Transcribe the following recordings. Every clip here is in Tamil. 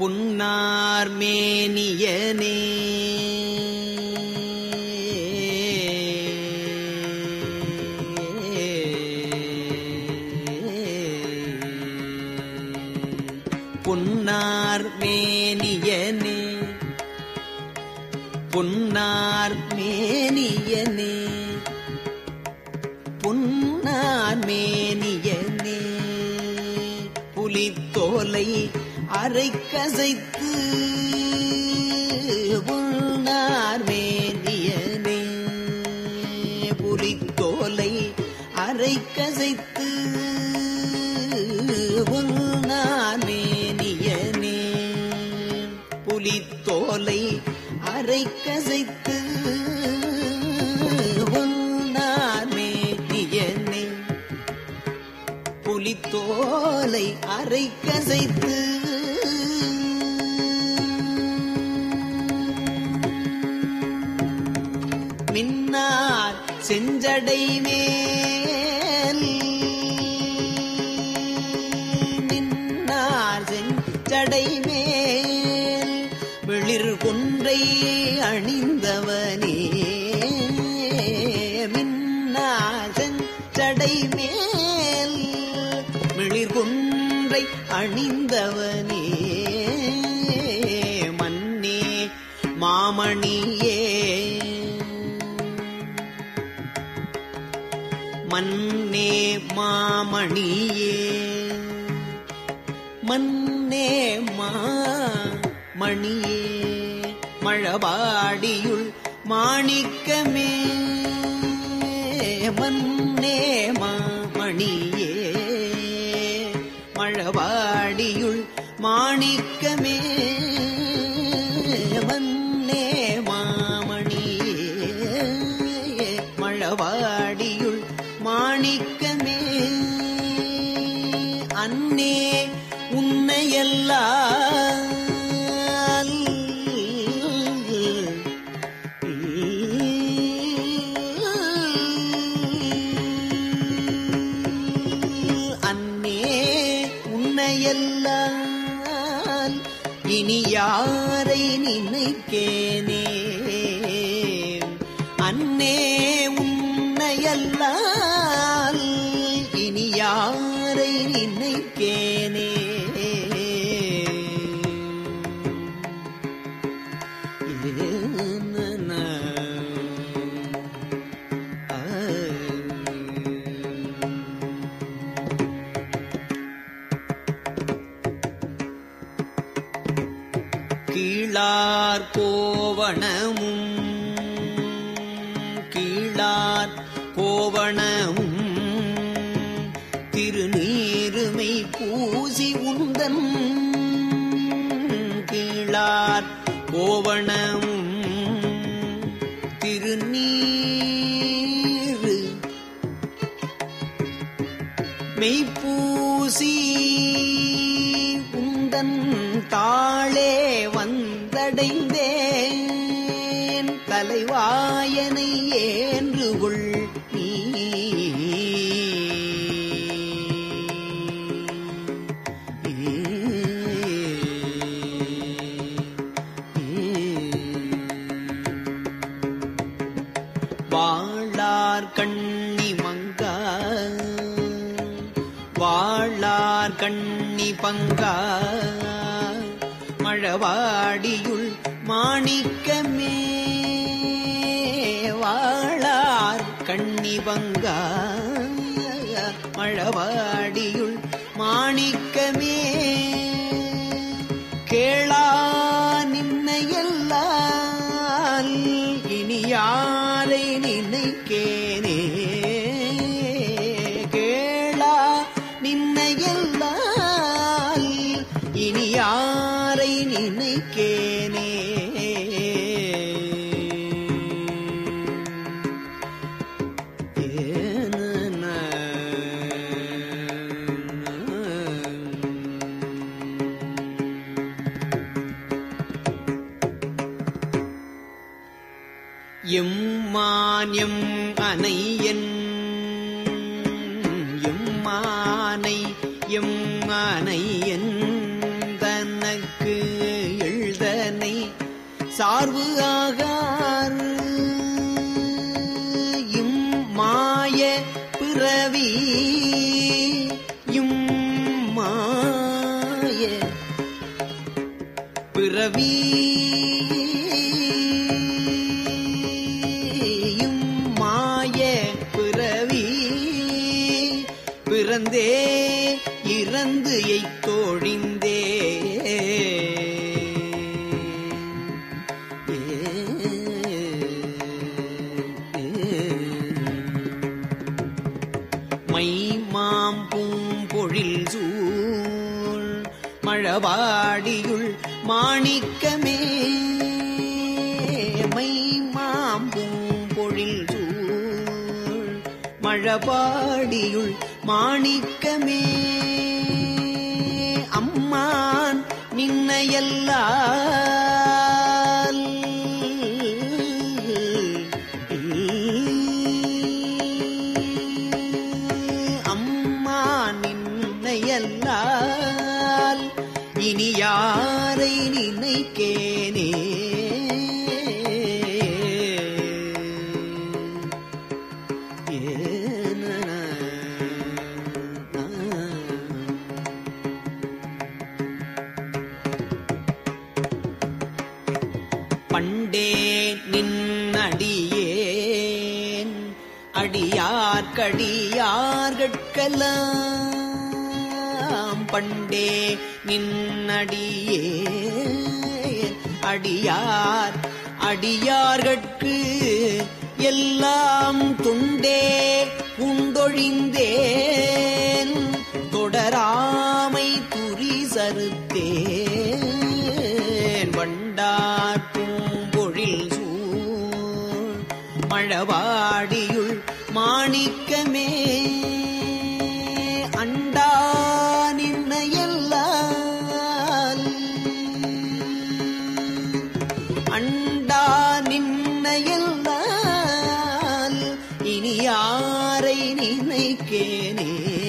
புன்னார் மேனியனே புன்னார் மேனியனே புன்னார் மேனியனே புன்னார் மேனியனே புலித்தோலை அரைக்கசைத்து புன்னார் மேனியனே புலித்தோலை அரைக்கசைத்து புன்னார் மேனியனே புலித்தோலை அரைக்கசைத்து புன்னார் மேனியனே புலித்தோலை அரைக்கசைத்து மின்னார் செஞ்சடை மேல் மின்னார் செஞ்சடை மேல் வெளிர் கொன்றை அணிந்தவனே மின்னார் செஞ்சடை மேல் வெளிர் கொன்றை அணிந்தவனே மன்னே மாமணியே மன்னே மாமணியே மன்னே மாமணியே மழபாடியுள் மாணிக்கமே மன்னே மாமணியே மழபாடியுள் மாணிக்கமே மன்னே மாமணியே மழபாடியுள் மாணிக்கமே அன்னே உன்னையெல்லாம் அன்னே உன்னையெல்லாம் இனி யாரை நினைக்கேனே அன்னே உன்னையெல்லாம் இனி யாரை நினைக்கேனே கீழார் கோவணமும் கீழார் கோவணமும் திருநீருமை பூசி உந்தன் கீழார் கோவணமும் திருநீரு மெய்ப்பூசி உந்தன் தாளே வந்தடைந்தேன் தலைவாயனை ஏன்றுகொள் நீ வாழார் கண்ணி மங்கா வாழார் கண்ணி பங்கா மழவாடியுள் மாணிக்கமே வாழார் கண்ணி பங்கா மழவாடியுள் மாணிக்கமே கேளா நின்னையெல்லாம் இனி யாரை நினைக்கேனே கேளா நின்னையெல்லாம் இனி யாரை நினைக்கேனே எம்மான்யம் அனையன் எம்மானை எம்மானையன் தனக்கு எழுதனை சார்பு ஆகார் இம்மாய பிறவி இம்மாய பிறவி இம்மாய பிறவி பிறந்தே இறந்து எய்தொழிந்தே மைமாம் பூம்பொழில் சூழ் மழவாடியுள் மாணிக்கமே மைமாம் பூம்பொழில் சூழ் மழவாடியுள் மாணிக்கமே அம்மான் நின்னையல்லால் அம்மான் நின்னையல்லால் இனி யாரை நினைக்கேனே பண்டே நின்னடியேன் அடியார்க்கடியார்கட்கெல்லாம் பண்டே நின்னடியேன் அடியார் அடியார்கட்கு எல்லாம் துண்டே உண்டொழிந்தேன் தொடராமை துரி சறுத்தேன் வண்டார் பூம்பொழில் சூழ் மழவாடியுள் மாணிக்கமே அண்டா நின்னையல்லால் அண்டா நின்னையல்லால் இனி யாரை நினைக்கேனே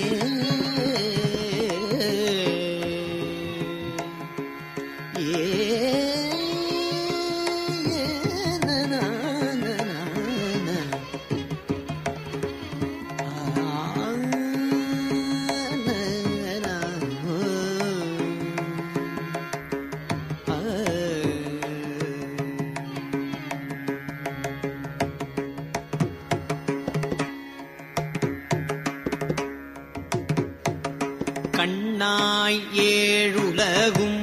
கண்ணாய் ஏழுலகும்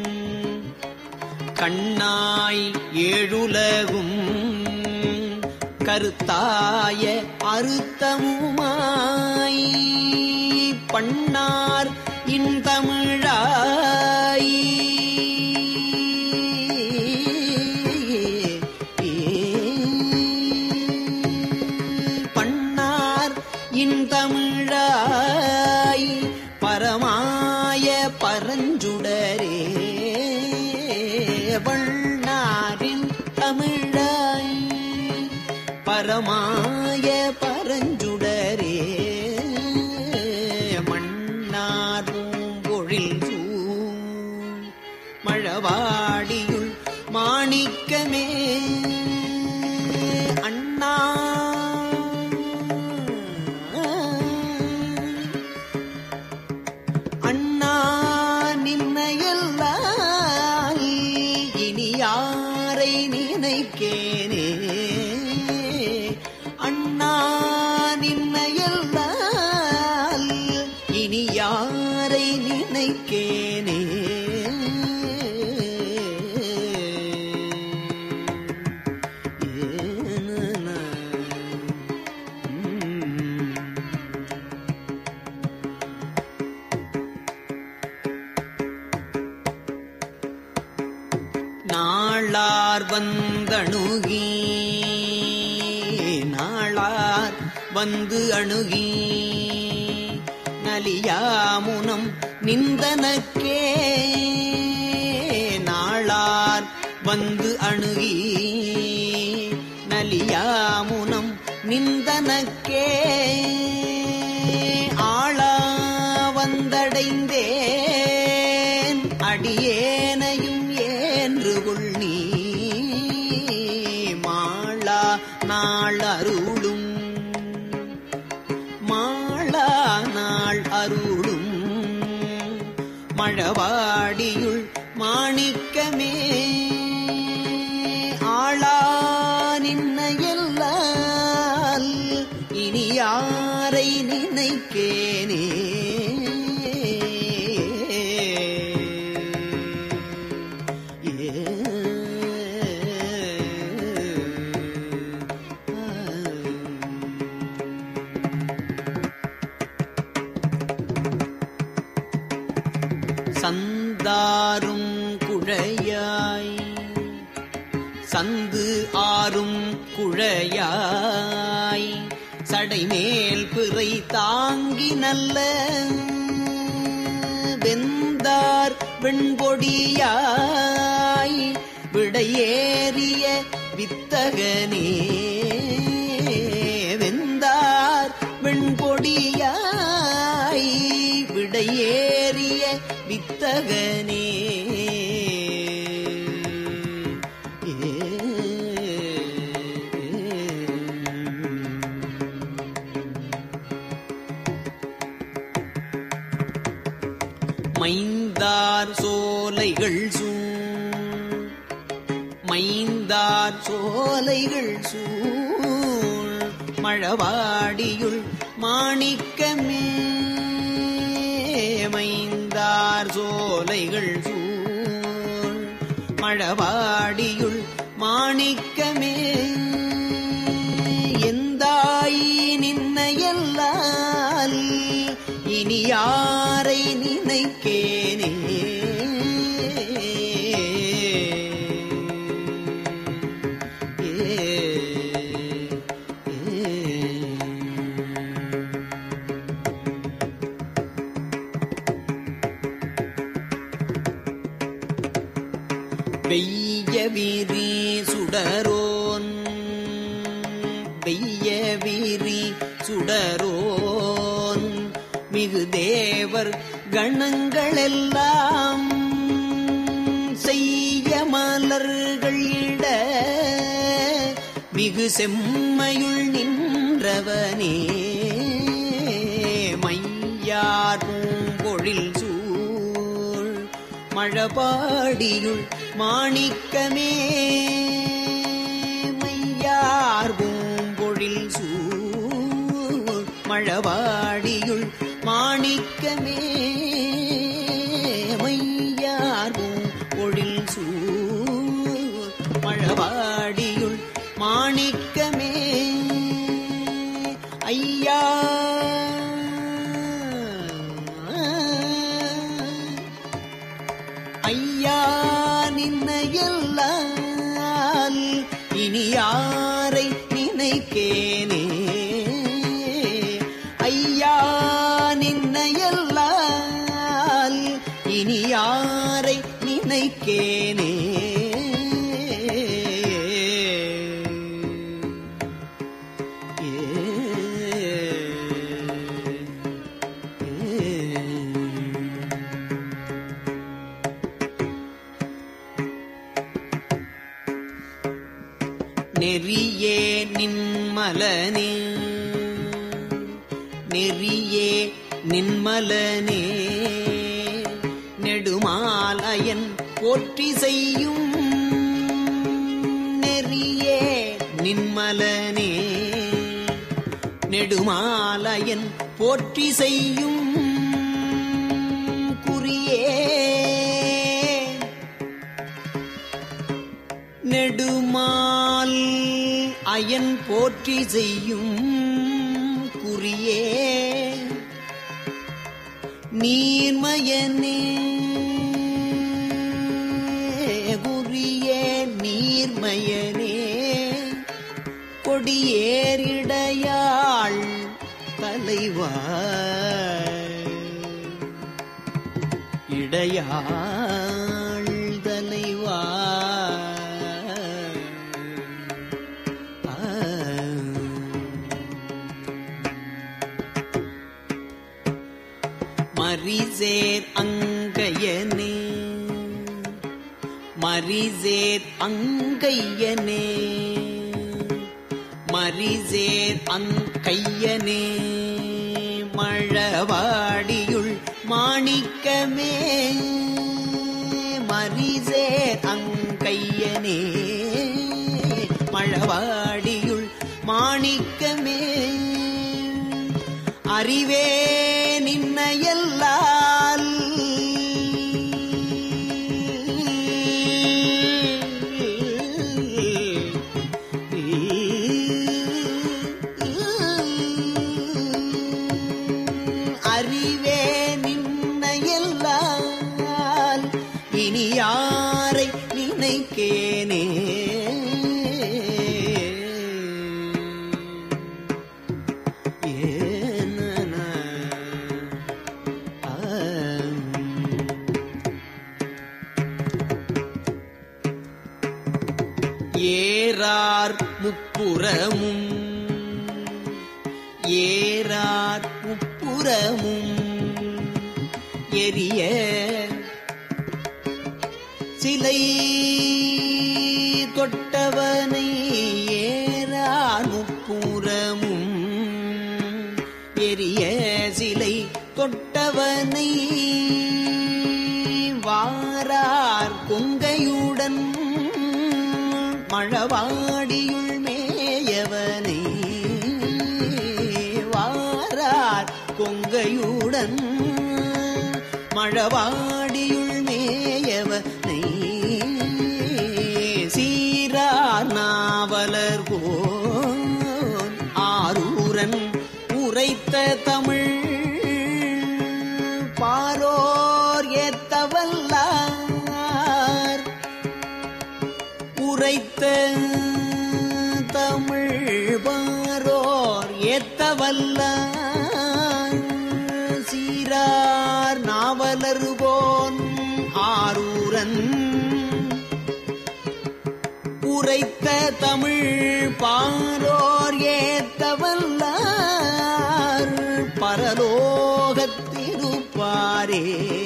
கண்ணாய் ஏழுலகும் கருத்தாய அறுத்தமுமாய் பண்ணார் இன்தமிழாய் பண்ணார் இன்தமிழாய் பரமாய பரஞ்சுடரே வண்ணாரின் தமிழாய் பரமாய பரஞ்சுடரே மன்னார் பூம்பொழில் சூழ் மழவாடியுள் மாணிக்கமே அண்ணா அண்ணா நின்னையல்லால் இனி யாரை நினைக்கேனே அண்ணா நின்னையல்லால் இனி யாரை நினைக்கேனே நாளார் வந்தணுகி நாளார் வந்து அணுகி நலியாமுனம் நிந்தனக்கே நாளார் வந்து அணுகி நலியாமுனம் நிந்தனக்கே ஆளா வந்தடைந்தேன் அடியேன சந்து ஆறும் குழையாய் சடைமேல் பிறை தாங்கி நல்ல வெந்தார் வெண்பொடியாய் விடையேறிய வித்தகனே வெந்தார் வெண்பொடியாய் விடையேறிய வித்தகனே மைந்தார் சோலைகள் மைந்தார் சோலைகள் சூழ் மழவாடியுள் மாணிக்கமே மைந்தார் சோலைகள் சூழ் மழவாடியுள் மாணிக்கமே எந்தாய் நின்னையல்லால் இனி யாரை நினைக்கேனே வெய்ய விரி சுடரோன் வெய்ய விரி சுடரோன் மிகு தேவர் கணங்களெல்லாம் செய்ய மலர்கள் இட மிகு செம்மையுள் நின்றவனே மையார் பூம்பொழில் சூழ் மழபாடியுள் மாணிக்கமே மையார் பூம்பொழில் சூழ் மழபாடியுள் மாணிக்கமே மையார் பூம்பொழில் சூழ் மழபாடியுள் மாணிக்கமே ஐயா ஐயா நின்னையல்லால் இனி யாரை நினைக்கேனே ஐயா நின்னையல்லால் இனி யாரை நினைக்கேனே நெறியே நின்மலனே நெறியே நின்மலனே நெடுமாலயன் போற்றி செய்யும் நெறியே நின்மலனே நெடுமாலயன் போற்றி செய்யும் குறியே நெடுமால் அயன் போற்றி செய்யும் குறியே நீர்மயனே குறியே நீர்மயனே கொடியேறிடையாள் தலைவா இடையாள் தலைவா மரிசேர் அங்கையனே மரிசேர் அங்கையனே மரிசேர் அங்கையனே மழவாடியுள் மாணிக்கமே மரிசேர் அங்கையனே மழவாடியுள் மாணிக்கமே அறிவே நின்னையல்லால் அறிவே நின்னையல்லால் இனி யாரை நினைக்கேனே ஏறார் முப்புறமும் ஏறார் முப்புறமும் எரிய சிலை தொட்டவனை ஏறார் முப்புறமும் எரிய சிலை தொட்டவனை வாரார் கொங்கையுடன் மழவாடியுள் மேயவனை வாரார் கொங்கையுடன் மழவாடியுள் மேயவனை சீரார் நாவலர்கோன் ஆரூரன் உரைத்த தமிழ் பாரோர் ஏத்தவல்லார் உரைத்த தமிழ் பாரோர் ஏத்தவல்லார் சீரார் நாவலர்கோன் ஆரூரன் உரைத்த தமிழ் பாரோர் ஏத்தவல்லார் பரலோகத்திருப்பாரே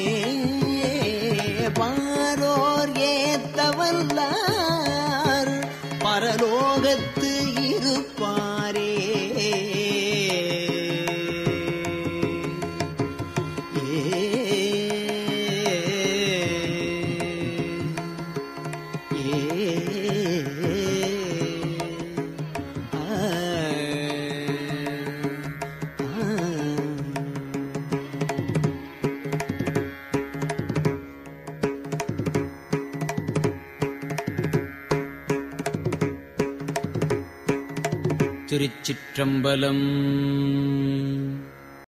பாரோர் ஏத்தவல்லார் பரலோகத்து இருப்பாரே திருச்சிற்றம்பலம்.